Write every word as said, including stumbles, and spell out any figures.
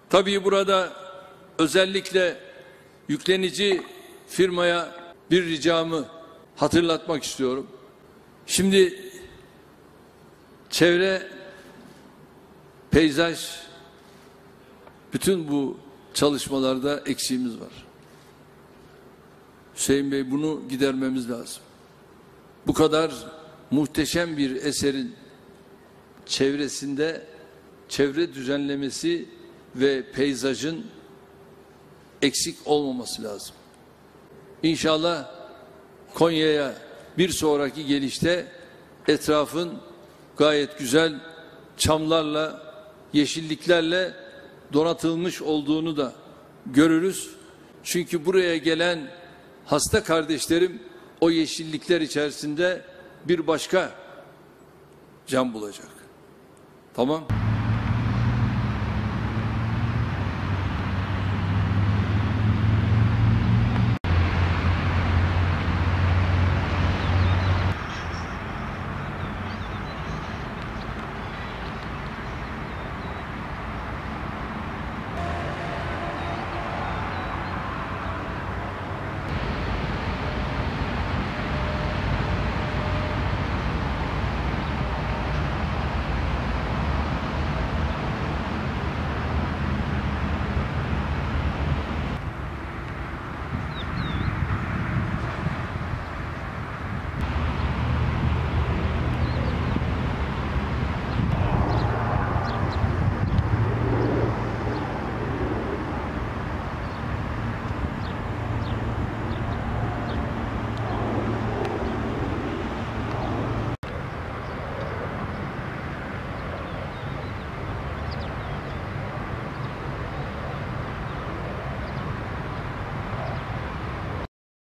Tabii burada özellikle yüklenici firmaya bir ricamı hatırlatmak istiyorum. Şimdi çevre, peyzaj, bütün bu çalışmalarda eksiğimiz var. Hüseyin Bey, bunu gidermemiz lazım. Bu kadar muhteşem bir eserin çevresinde çevre düzenlemesi ve peyzajın eksik olmaması lazım. İnşallah Konya'ya bir sonraki gelişte etrafın gayet güzel çamlarla, yeşilliklerle donatılmış olduğunu da görürüz. Çünkü buraya gelen hasta kardeşlerim o yeşillikler içerisinde bir başka can bulacak. Tamam.